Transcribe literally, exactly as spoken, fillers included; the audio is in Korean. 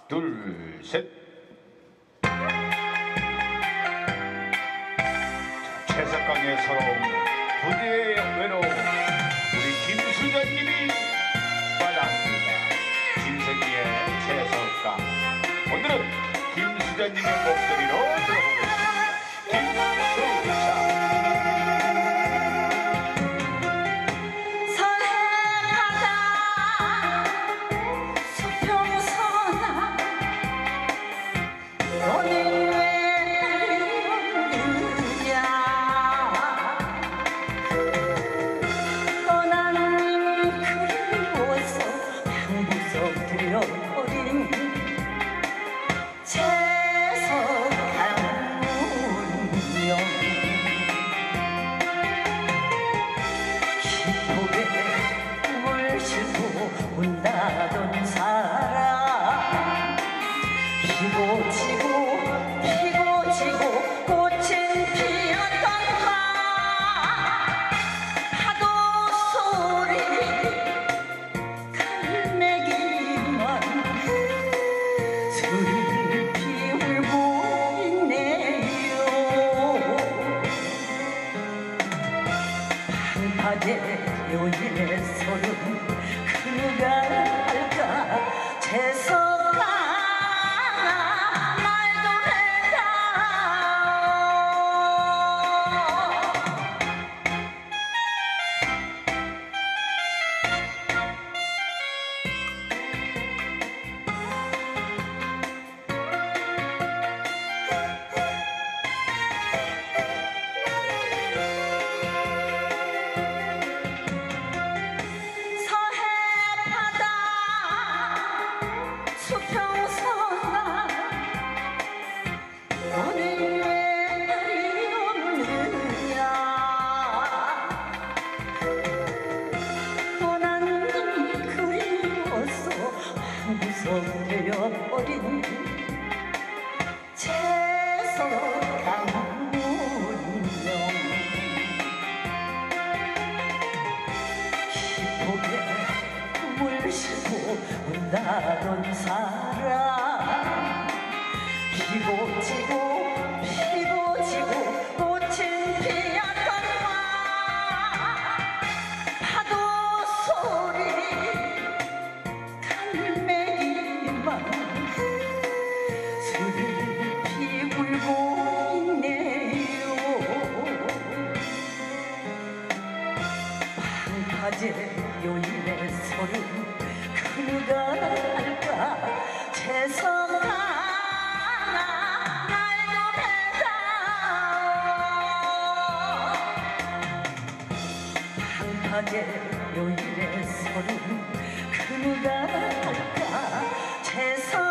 둘, 셋. 최석강의 서러움, 부대의 외로움, 우리 김수전님이 말합니다. 김세기의 최석강. 오늘은 김수전님의 목소리로 들어보겠습니다. 김수전. 온다던 사람 피고 지고 피고 지고 꽃은 피었던 밤 파도 소리 갈매기만 슬피 울고 있네요. 방파제 요일의 소름 누가 할까 재석아 말도 해라. 수평선아 너는 왜 날이 없느냐. 떠난 니 그리워서 구석 되어버린 채석강 문명 기복에 꿈을 싣고 온다던 사람 피고 지고 피고 지고 꽃은 피었던 밤 파도 소리 갈매기만 슬피 울고 있네요. 방파제 요일의 소름 그 누가 할까 재석아 말도 해라. 방파제 요일의 소름 그 누가 할까 재석아